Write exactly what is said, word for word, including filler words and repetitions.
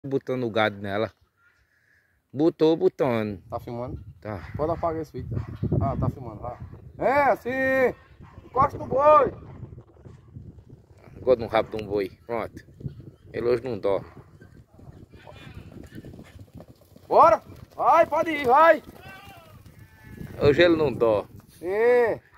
Botando o gado nela. Botou, botando. Tá filmando? Tá. Pode apagar esse vídeo. Ah, tá filmando. Ah. É, assim. Encosta no boi. Agora no rabo de um boi. Pronto. Ele hoje não dorme. Bora. Vai, pode ir, vai. Hoje ele não dorme. Sim.